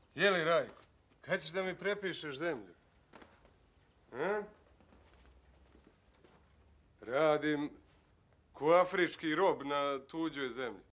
Jeli, Rajko, kad ćeš da mi prepišeš zemlju? A? Radim ko afrički rob na tuđoj zemlji.